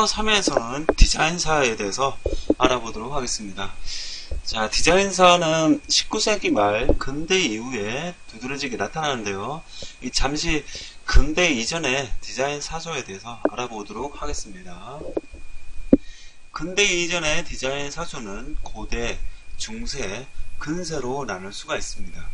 코너 3에서는 디자인사에 대해서 알아보도록 하겠습니다. 자, 디자인사는 19세기 말 근대 이후에 두드러지게 나타나는데요. 잠시 근대 이전의 디자인 사조에 대해서 알아보도록 하겠습니다. 근대 이전의 디자인 사조는 고대, 중세, 근세로 나눌 수가 있습니다.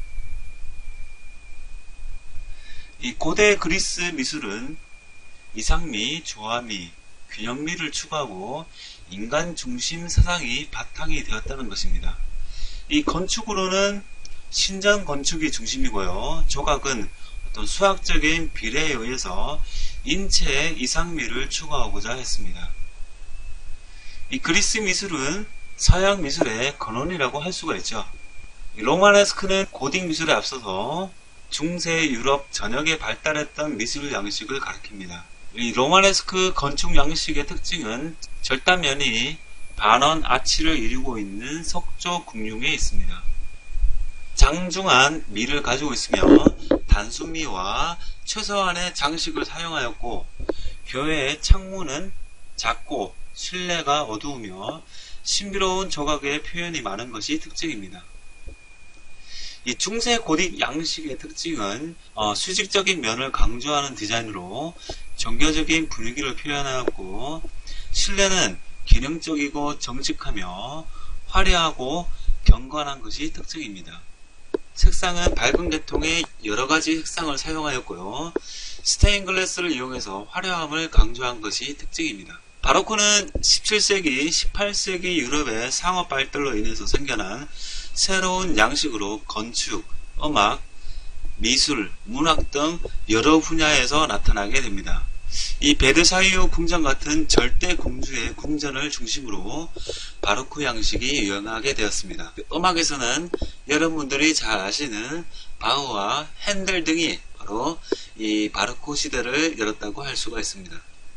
이 고대 그리스 미술은 이상미, 조화미, 균형미를 추구하고 인간 중심 사상이 바탕이 되었다는 것입니다. 이 건축으로는 신전 건축이 중심이고요. 조각은 어떤 수학적인 비례에 의해서 인체의 이상미를 추구하고자 했습니다. 이 그리스 미술은 서양 미술의 근원이라고 할 수가 있죠. 로마네스크는 고딕 미술에 앞서서 중세 유럽 전역에 발달했던 미술 양식을 가리킵니다. 이 로마네스크 건축 양식의 특징은 절단면이 반원 아치를 이루고 있는 석조 궁융에 있습니다. 장중한 미를 가지고 있으며 단순미와 최소한의 장식을 사용하였고, 교회의 창문은 작고 실내가 어두우며 신비로운 조각의 표현이 많은 것이 특징입니다. 이 중세 고딕 양식의 특징은 수직적인 면을 강조하는 디자인으로 정교적인 분위기를 표현하였고, 실내는 기능적이고 정직하며 화려하고 경건한 것이 특징입니다. 색상은 밝은 계통의 여러가지 색상을 사용하였고요. 스테인글라스를 이용해서 화려함을 강조한 것이 특징입니다. 바로크는 17세기, 18세기 유럽의 상업 발달로 인해서 생겨난 새로운 양식으로 건축, 음악, 미술, 문학 등 여러 분야에서 나타나게 됩니다. 이 베르사유 궁전 같은 절대 궁주의 궁전을 중심으로 바로크 양식이 유행하게 되었습니다. 음악에서는 여러분들이 잘 아시는 바흐와 핸델 등이 바로 이 바로크 시대를 열었다고 할 수가 있습니다.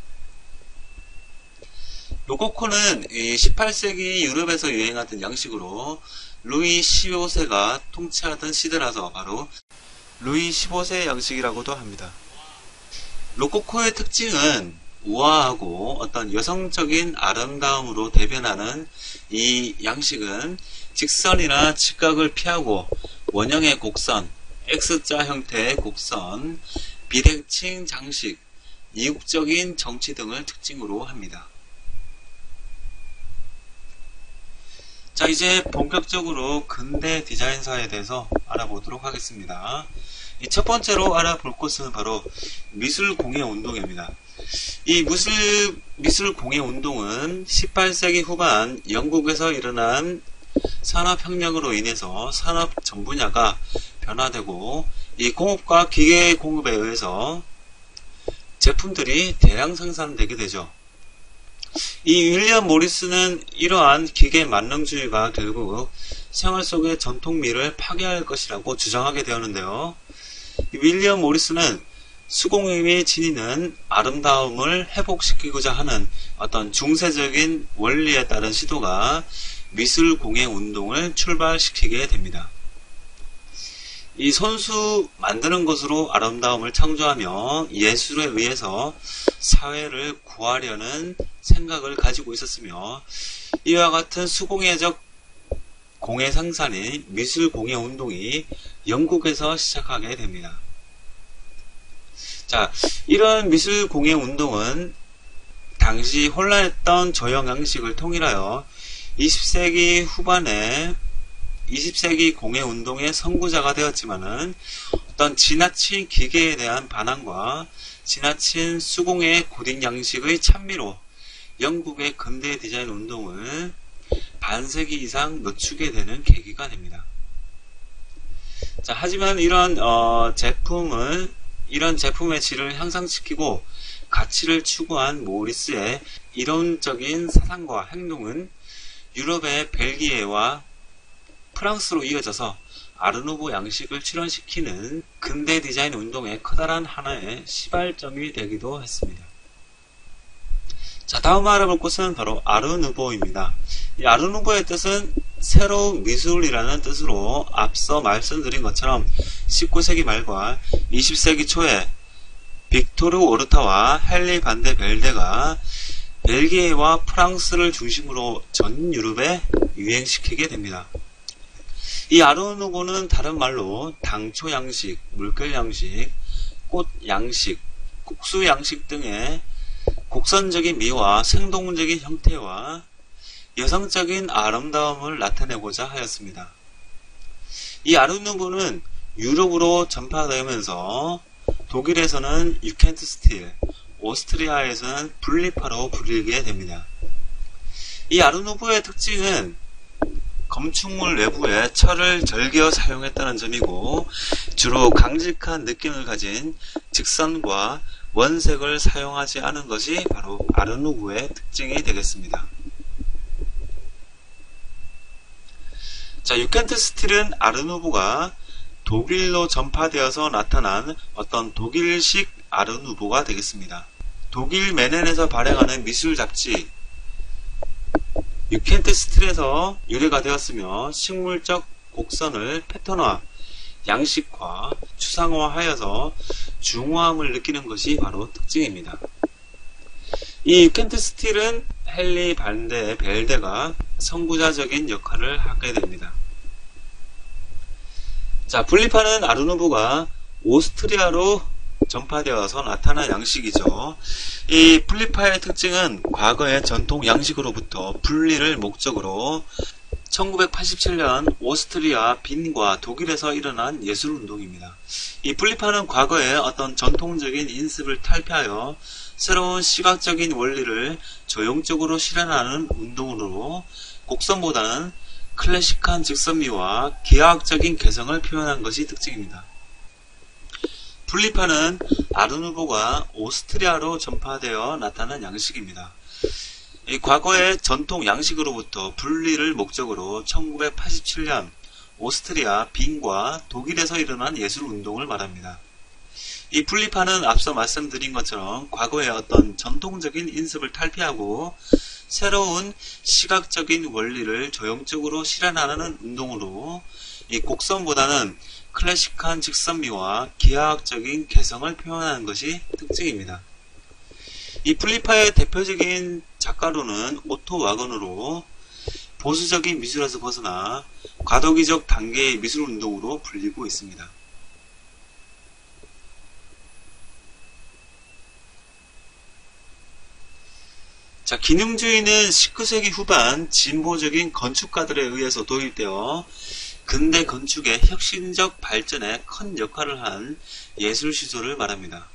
로코코는 18세기 유럽에서 유행하던 양식으로 루이 15세가 통치하던 시대라서 바로 루이 15세 양식이라고도 합니다. 로코코의 특징은 우아하고 어떤 여성적인 아름다움으로 대변하는 이 양식은 직선이나 직각을 피하고 원형의 곡선, X자 형태의 곡선, 비대칭 장식, 이국적인 정치 등을 특징으로 합니다. 자, 이제 본격적으로 근대 디자인사에 대해서 알아보도록 하겠습니다. 첫 번째로 알아볼 것은 바로 미술공예운동입니다. 이 미술공예운동은 18세기 후반 영국에서 일어난 산업혁명으로 인해서 산업 전 분야가 변화되고, 이 공업과 기계 공급에 의해서 제품들이 대량 생산되게 되죠. 이 윌리엄 모리스는 이러한 기계 만능주의가 결국 생활 속의 전통미를 파괴할 것이라고 주장하게 되었는데요. 윌리엄 모리스는 수공예의 지니는 아름다움을 회복시키고자 하는 어떤 중세적인 원리에 따른 시도가 미술공예 운동을 출발시키게 됩니다. 이 손수 만드는 것으로 아름다움을 창조하며 예술에 의해서 사회를 구하려는 생각을 가지고 있었으며, 이와 같은 수공예적 공예 생산인 미술공예 운동이 영국에서 시작하게 됩니다. 자, 이런 미술공예 운동은 당시 혼란했던 조형 양식을 통일하여 20세기 후반에 20세기 공예운동의 선구자가 되었지만은, 어떤 지나친 기계에 대한 반항과 지나친 수공예 고딕 양식의 찬미로 영국의 근대 디자인 운동을 반세기 이상 늦추게 되는 계기가 됩니다. 자, 하지만 이런 제품의 질을 향상시키고 가치를 추구한 모리스의 이론적인 사상과 행동은 유럽의 벨기에와 프랑스로 이어져서 아르누보 양식을 출현시키는 근대 디자인 운동의 커다란 하나의 시발점이 되기도 했습니다. 자, 다음 알아볼 것은 바로 아르누보입니다. 이 아르누보의 뜻은 새로운 미술이라는 뜻으로 앞서 말씀드린 것처럼 19세기 말과 20세기 초에 빅토르 오르타와 헨리 반데 벨데가 벨기에와 프랑스를 중심으로 전 유럽에 유행시키게 됩니다. 이 아르누보는 다른 말로 당초 양식, 물결 양식, 꽃 양식, 국수 양식 등의 곡선적인 미와 생동적인 형태와 여성적인 아름다움을 나타내고자 하였습니다. 이 아르누보는 유럽으로 전파되면서 독일에서는 유켄트 스틸, 오스트리아에서는 분리파로 불리게 됩니다. 이 아르누보의 특징은 건축물 내부에 철을 절겨 사용했다는 점이고, 주로 강직한 느낌을 가진 직선과 원색을 사용하지 않은 것이 바로 아르누보의 특징이 되겠습니다. 자, 유켄트 스틸은 아르누보가 독일로 전파되어서 나타난 어떤 독일식 아르누보가 되겠습니다. 독일 메넨에서 발행하는 미술 잡지 유켄트 스틸에서 유래가 되었으며, 식물적 곡선을 패턴화, 양식화, 추상화하여서 중후함을 느끼는 것이 바로 특징입니다. 이 유켄트 스틸은 헨리 반데 벨데가 선구자적인 역할을 하게 됩니다. 자, 분리파는 아르누보가 오스트리아로 전파되어서 나타난 양식이죠. 이 분리파의 특징은 과거의 전통 양식으로부터 분리를 목적으로 1987년 오스트리아 빈과 독일에서 일어난 예술운동입니다. 이 분리파는 과거의 어떤 전통적인 인습을 탈피하여 새로운 시각적인 원리를 조형적으로 실현하는 운동으로 곡선보다는 클래식한 직선미와 기하학적인 개성을 표현한 것이 특징입니다. 분리파는 아르누보가 오스트리아로 전파되어 나타난 양식입니다. 이 과거의 전통 양식으로부터 분리를 목적으로 1987년 오스트리아 빈과 독일에서 일어난 예술운동을 말합니다. 이 분리파는 앞서 말씀드린 것처럼 과거의 어떤 전통적인 인습을 탈피하고 새로운 시각적인 원리를 조형적으로 실현하는 운동으로 이 곡선보다는 클래식한 직선미와 기하학적인 개성을 표현하는 것이 특징입니다. 이 분리파의 대표적인 작가로는 오토 와그너로 보수적인 미술에서 벗어나 과도기적 단계의 미술운동으로 불리고 있습니다. 자, 기능주의는 19세기 후반 진보적인 건축가들에 의해서 도입되어 근대 건축의 혁신적 발전에 큰 역할을 한 예술시조를 말합니다.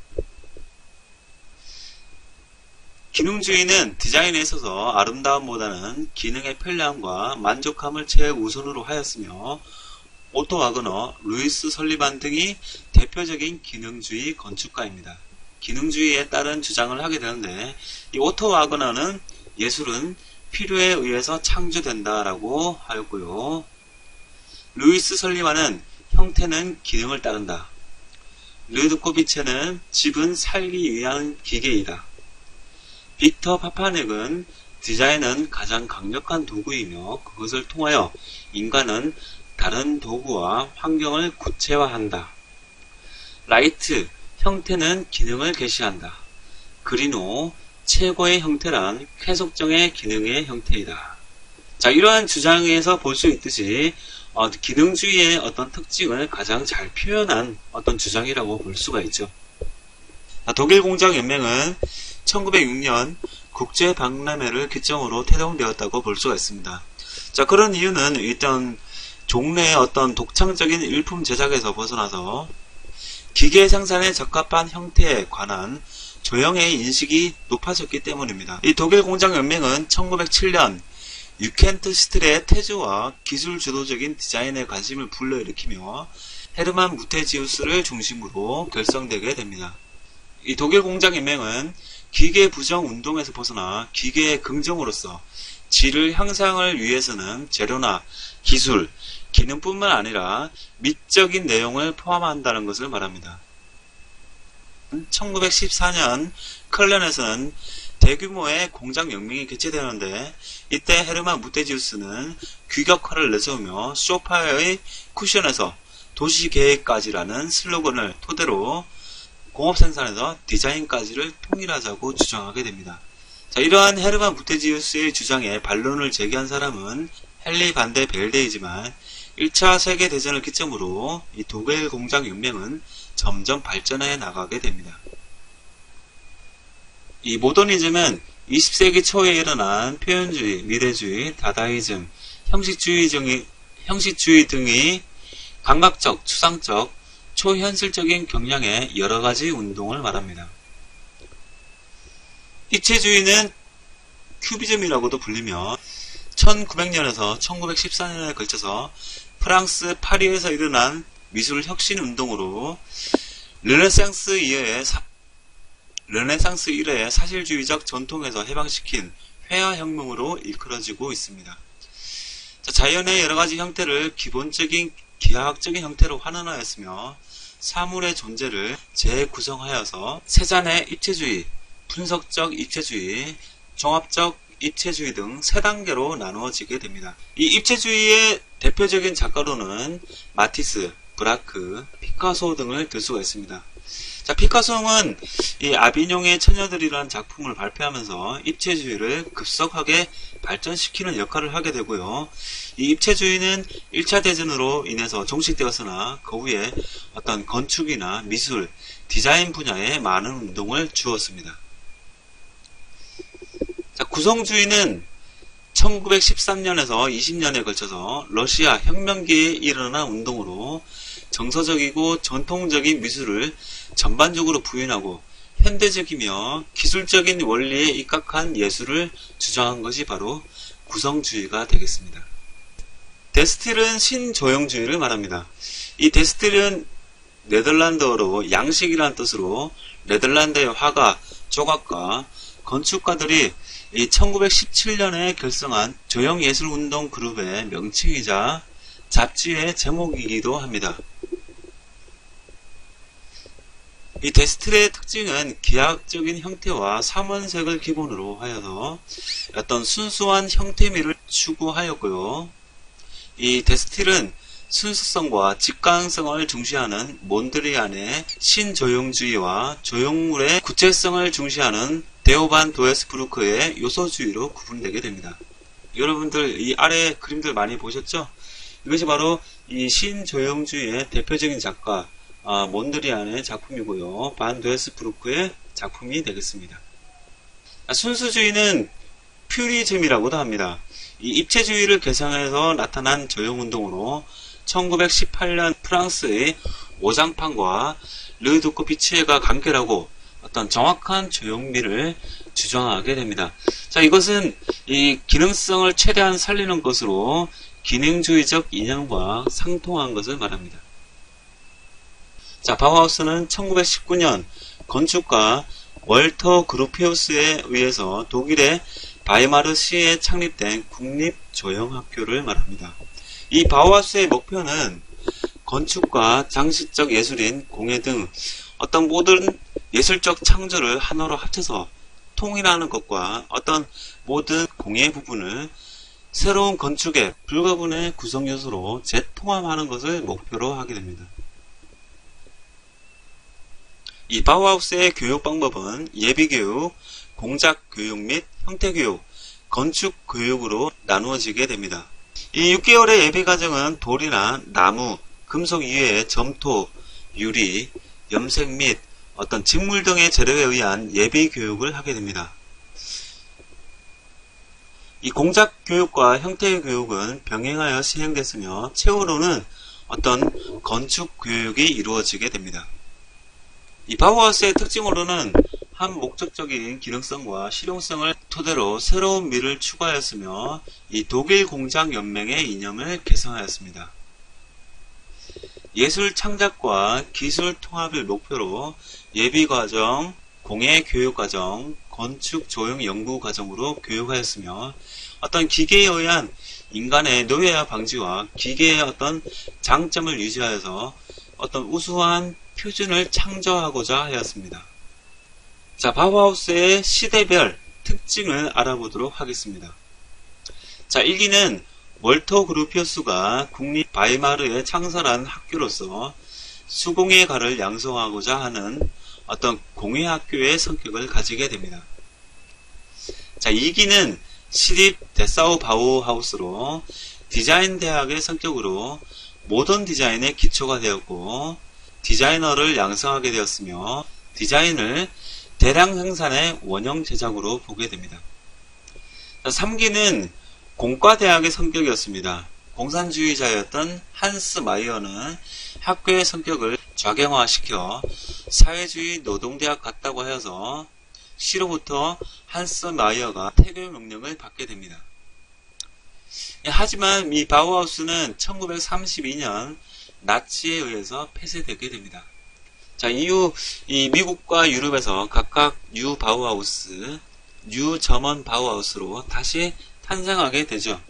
기능주의는 디자인에 있어서 아름다움보다는 기능의 편리함과 만족함을 최우선으로 하였으며, 오토 와그너, 루이스 설리반 등이 대표적인 기능주의 건축가입니다. 기능주의에 따른 주장을 하게 되는데, 이 오토 와그너는 예술은 필요에 의해서 창조된다라고 하였고요. 루이스 설리반은 형태는 기능을 따른다. 르드코비체는 집은 살기 위한 기계이다. 빅터 파파넥은 디자인은 가장 강력한 도구이며 그것을 통하여 인간은 다른 도구와 환경을 구체화한다. 라이트, 형태는 기능을 계시한다. 그리노, 최고의 형태란 쾌속정의 기능의 형태이다. 자, 이러한 주장에서 볼 수 있듯이 기능주의의 어떤 특징을 가장 잘 표현한 어떤 주장이라고 볼 수가 있죠. 독일공장연맹은 1906년 국제박람회를 기점으로 태동되었다고 볼 수가 있습니다. 자, 그런 이유는 일단 종래의 어떤 독창적인 일품 제작에서 벗어나서 기계 생산에 적합한 형태에 관한 조형의 인식이 높아졌기 때문입니다. 이 독일공장연맹은 1907년 유켄트 스틸의 태조와 기술 주도적인 디자인에 관심을 불러일으키며 헤르만 무테지우스를 중심으로 결성되게 됩니다. 이 독일공장연맹은 기계 부정 운동에서 벗어나 기계의 긍정으로서 질을 향상을 위해서는 재료나 기술, 기능뿐만 아니라 미적인 내용을 포함한다는 것을 말합니다. 1914년 컬런에서는 대규모의 공장혁명이 개최되는데, 이때 헤르만 무테지우스는 규격화를 내세우며 소파의 쿠션에서 도시계획까지라는 슬로건을 토대로 공업생산에서 디자인까지를 통일하자고 주장하게 됩니다. 자, 이러한 헤르만 부테지우스의 주장에 반론을 제기한 사람은 헨리 반데 벨데이지만 1차 세계대전을 기점으로 이 독일 공장 연맹은 점점 발전해 나가게 됩니다. 이 모더니즘은 20세기 초에 일어난 표현주의, 미래주의, 다다이즘, 형식주의 등이 감각적, 추상적, 초현실적인 경향의 여러가지 운동을 말합니다. 입체주의는 큐비즘이라고도 불리며 1900년에서 1914년에 걸쳐서 프랑스 파리에서 일어난 미술 혁신 운동으로 르네상스 이래의 사실주의적 전통에서 해방시킨 회화혁명으로 일컬어지고 있습니다. 자, 자연의 여러가지 형태를 기본적인 기하학적인 형태로 환원하였으며 사물의 존재를 재구성하여서 세잔의 입체주의, 분석적 입체주의, 종합적 입체주의 등 세 단계로 나누어지게 됩니다. 이 입체주의의 대표적인 작가로는 마티스, 브라크, 피카소 등을 들 수가 있습니다. 자, 피카소는 이 아비뇽의 처녀들이라는 작품을 발표하면서 입체주의를 급속하게 발전시키는 역할을 하게 되고요. 이 입체주의는 1차 대전으로 인해서 종식되었으나 그 후에 어떤 건축이나 미술, 디자인 분야에 많은 운동을 주었습니다. 자, 구성주의는 1913년에서 20년에 걸쳐서 러시아 혁명기에 일어난 운동으로 정서적이고 전통적인 미술을 전반적으로 부인하고 현대적이며 기술적인 원리에 입각한 예술을 주장한 것이 바로 구성주의가 되겠습니다. 데스틸은 신조형주의를 말합니다. 이 데스틸은 네덜란드어로 양식이라는 뜻으로 네덜란드의 화가, 조각가, 건축가들이 이 1917년에 결성한 조형예술운동 그룹의 명칭이자 잡지의 제목이기도 합니다. 이 데스틸의 특징은 기하학적인 형태와 삼원색을 기본으로 하여서 어떤 순수한 형태미를 추구하였고요. 이 데스틸은 순수성과 직관성을 중시하는 몬드리안의 신조형주의와 조형물의 구체성을 중시하는 데오반 도에스부르크의 요소주의로 구분되게 됩니다. 여러분들 이 아래 그림들 많이 보셨죠? 이것이 바로 이 신조형주의의 대표적인 작가 몬드리안의 작품이고요. 반 도에스부르크의 작품이 되겠습니다. 순수주의는 퓨리즘이라고도 합니다. 이 입체주의를 개성해서 나타난 조형운동으로 1918년 프랑스의 오장판과 르두코피치에가 간결하고 어떤 정확한 조형미를 주장하게 됩니다. 자, 이것은 이 기능성을 최대한 살리는 것으로 기능주의적 이념과 상통한 것을 말합니다. 자, 바우하우스는 1919년 건축가 월터 그루피우스에 의해서 독일의 바이마르시에 창립된 국립조형학교를 말합니다. 이 바우하우스의 목표는 건축과 장식적 예술인 공예 등 어떤 모든 예술적 창조를 하나로 합쳐서 통일하는 것과 어떤 모든 공예 부분을 새로운 건축의 불가분의 구성 요소로 재통합하는 것을 목표로 하게 됩니다. 이 바우하우스의 교육 방법은 예비교육, 공작교육 및 형태교육, 건축교육으로 나누어지게 됩니다. 이 6개월의 예비과정은 돌이나 나무, 금속 이외의 점토, 유리, 염색 및 어떤 직물 등의 재료에 의한 예비교육을 하게 됩니다. 이 공작교육과 형태교육은 병행하여 시행됐으며 최후로는 어떤 건축교육이 이루어지게 됩니다. 이 바우하우스의 특징으로는 한 목적적인 기능성과 실용성을 토대로 새로운 미를 추구하였으며 이 독일 공장 연맹의 이념을 개성하였습니다. 예술 창작과 기술 통합을 목표로 예비과정, 공예교육과정, 건축 조형 연구과정으로 교육하였으며 어떤 기계에 의한 인간의 노예화 방지와 기계의 어떤 장점을 유지하여서 어떤 우수한 표준을 창조하고자 하였습니다. 자, 바우하우스의 시대별 특징을 알아보도록 하겠습니다. 자, 1기는 월터 그루피우스가 국립 바이마르에 창설한 학교로서 수공예 가를 양성하고자 하는 어떤 공예학교의 성격을 가지게 됩니다. 자, 2기는 시립 데사우 바우하우스로 디자인 대학의 성격으로 모던 디자인의 기초가 되었고 디자이너를 양성하게 되었으며 디자인을 대량 생산의 원형 제작으로 보게 됩니다. 자, 3기는 공과대학의 성격이었습니다. 공산주의자였던 한스 마이어는 학교의 성격을 좌경화시켜 사회주의 노동대학 같다고 하여서 시로부터 한스 마이어가 퇴교 명령을 받게 됩니다. 하지만 이 바우하우스는 1932년 나치에 의해서 폐쇄되게 됩니다. 자, 이후 이 미국과 유럽에서 각각 뉴 바우하우스, 뉴 저먼 바우하우스로 다시 탄생하게 되죠.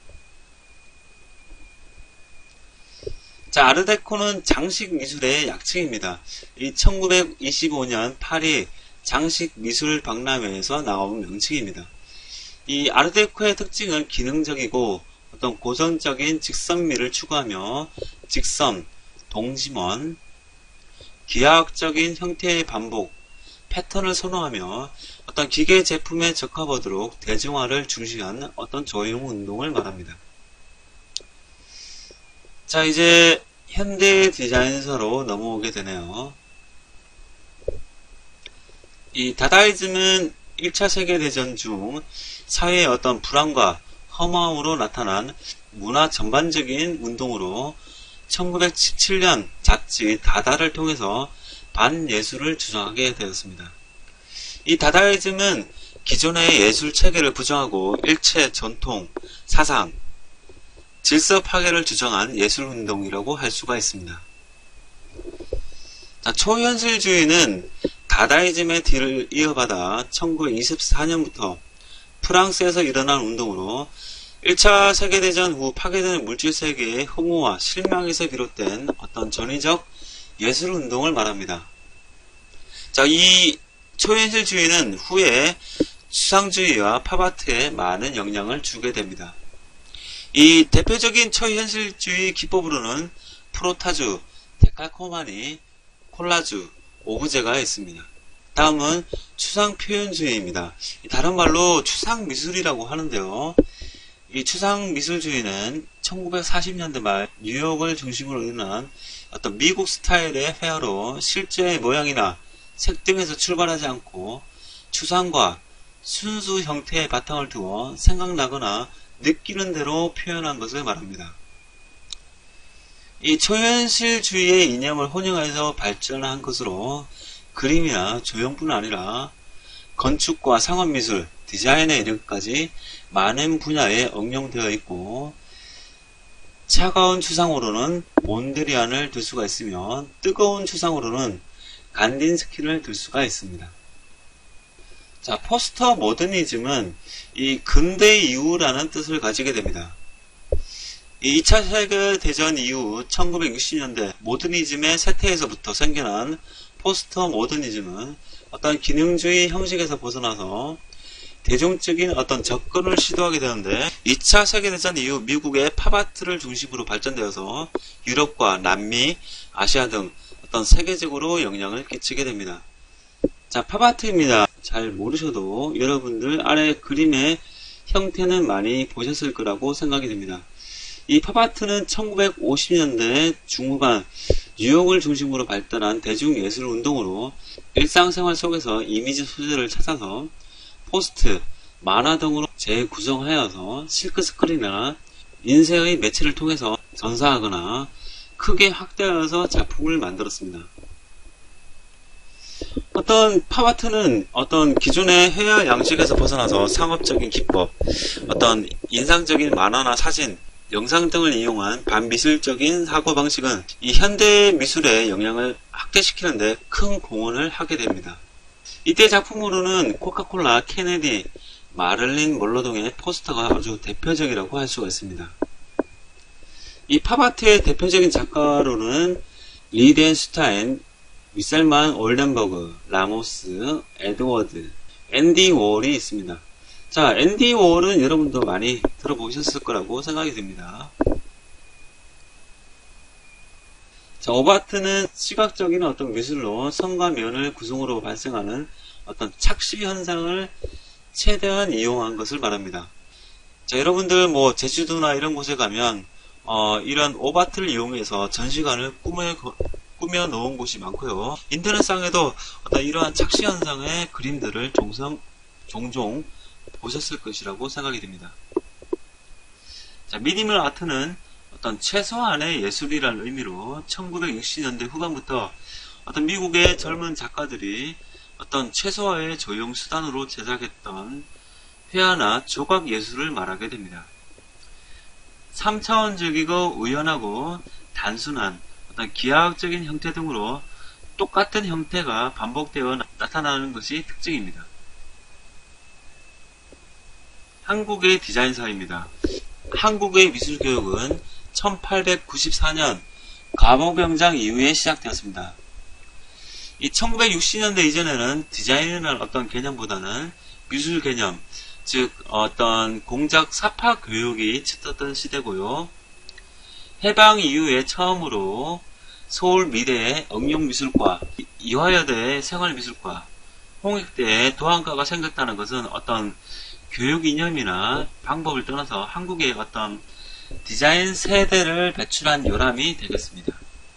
자, 아르데코는 장식 미술의 약칭입니다. 이 1925년 파리 장식 미술 박람회에서 나온 명칭입니다. 이 아르데코의 특징은 기능적이고 어떤 고전적인 직선미를 추구하며 직선, 동심원, 기하학적인 형태의 반복, 패턴을 선호하며 어떤 기계 제품에 적합하도록 대중화를 중시한 어떤 조형 운동을 말합니다. 자, 이제 현대 디자인서로 넘어오게 되네요. 이 다다이즘은 1차 세계대전 중 사회의 어떤 불안과 허무함으로 나타난 문화 전반적인 운동으로 1917년 잡지 다다를 통해서 반예술을 주장하게 되었습니다. 이 다다이즘은 기존의 예술 체계를 부정하고 일체 전통, 사상, 질서 파괴를 주장한 예술운동이라고 할 수가 있습니다. 자, 초현실주의는 다다이즘의 뒤를 이어받아 1924년부터 프랑스에서 일어난 운동으로 1차 세계대전 후 파괴된 물질세계의 허무와 실망에서 비롯된 어떤 전위적 예술운동을 말합니다. 자, 이 초현실주의는 후에 추상주의와 팝아트에 많은 영향을 주게 됩니다. 이 대표적인 초현실주의 기법으로는 프로타주, 데칼코마니, 콜라주, 오브제가 있습니다. 다음은 추상표현주의입니다. 다른 말로 추상미술이라고 하는데요. 이 추상미술주의는 1940년대 말 뉴욕을 중심으로 일어난 어떤 미국 스타일의 회화로 실제의 모양이나 색 등에서 출발하지 않고 추상과 순수 형태의 바탕을 두어 생각나거나 느끼는 대로 표현한 것을 말합니다. 이 초현실주의의 이념을 혼용해서 발전한 것으로 그림이나 조형뿐 아니라 건축과 상업미술, 디자인에 이르기까지 많은 분야에 응용되어 있고 차가운 추상으로는 몬드리안을 들 수가 있으며 뜨거운 추상으로는 간딘스키를 들 수가 있습니다. 자, 포스터 모더니즘은 이 근대 이후라는 뜻을 가지게 됩니다. 이 2차 세계대전 이후 1960년대 모더니즘의 쇠퇴에서부터 생겨난 포스터 모더니즘은 어떤 기능주의 형식에서 벗어나서 대중적인 어떤 접근을 시도하게 되는데 2차 세계대전 이후 미국의 팝아트를 중심으로 발전되어서 유럽과 남미, 아시아 등 어떤 세계적으로 영향을 끼치게 됩니다. 자, 팝아트입니다. 잘 모르셔도 여러분들 아래 그림의 형태는 많이 보셨을 거라고 생각이 됩니다. 이 팝아트는 1950년대 중후반 뉴욕을 중심으로 발달한 대중예술 운동으로 일상생활 속에서 이미지 소재를 찾아서 포스트, 만화 등으로 재구성하여서 실크스크린이나 인쇄의 매체를 통해서 전사하거나 크게 확대하여서 작품을 만들었습니다. 어떤 팝아트는 어떤 기존의 회화 양식에서 벗어나서 상업적인 기법, 어떤 인상적인 만화나 사진, 영상 등을 이용한 반미술적인 사고방식은 이 현대 미술의 영향을 확대시키는데 큰 공헌을 하게 됩니다. 이때 작품으로는 코카콜라, 케네디, 마를린 먼로 등의 포스터가 아주 대표적이라고 할 수가 있습니다. 이 팝아트의 대표적인 작가로는 리덴슈타인, 위셀만 올덴버그, 라모스, 에드워드, 앤디 워홀이 있습니다. 자, 앤디 워홀은 여러분도 많이 들어보셨을 거라고 생각이 듭니다. 자, 오바트는 시각적인 어떤 미술로 선과 면을 구성으로 발생하는 어떤 착시 현상을 최대한 이용한 것을 말합니다. 자, 여러분들 뭐 제주도나 이런 곳에 가면 이런 오바트를 이용해서 전시관을 꾸며 놓은 곳이 많고요. 인터넷상에도 어떤 이러한 착시 현상의 그림들을 종종 보셨을 것이라고 생각이 됩니다. 자, 미니멀 아트는 어떤 최소한의 예술이라는 의미로 1960년대 후반부터 어떤 미국의 젊은 작가들이 어떤 최소화의 조형 수단으로 제작했던 회화나 조각 예술을 말하게 됩니다. 3차원적이고 우연하고 단순한 어떤 기하학적인 형태 등으로 똑같은 형태가 반복되어 나타나는 것이 특징입니다. 한국의 디자인사입니다. 한국의 미술교육은 1894년 감호병장 이후에 시작되었습니다. 이 1960년대 이전에는 디자인이라는 어떤 개념보다는 미술 개념, 즉 어떤 공작 사파 교육이 짙었던 시대고요. 해방 이후에 처음으로 서울미대의 응용미술과, 이화여대의 생활미술과, 홍익대의 도안과가 생겼다는 것은 어떤 교육 이념이나 방법을 떠나서 한국의 어떤 디자인 세대를 배출한 요람이 되겠습니다.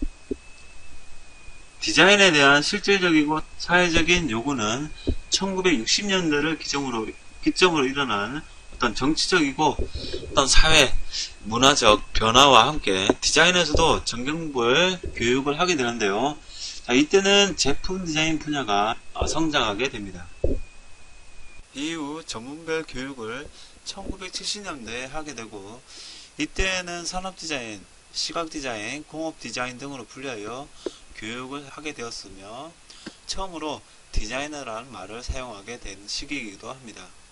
디자인에 대한 실질적이고 사회적인 요구는 1960년대를 기점으로 일어난 어떤 정치적이고 어떤 사회, 문화적 변화와 함께 디자인에서도 정경부의 교육을 하게 되는데요. 자, 이때는 제품 디자인 분야가 성장하게 됩니다. 이후 전문별 교육을 1970년대에 하게 되고, 이때는 산업 디자인, 시각 디자인, 공업 디자인 등으로 분류하여 교육을 하게 되었으며 처음으로 디자이너라는 말을 사용하게 된 시기이기도 합니다.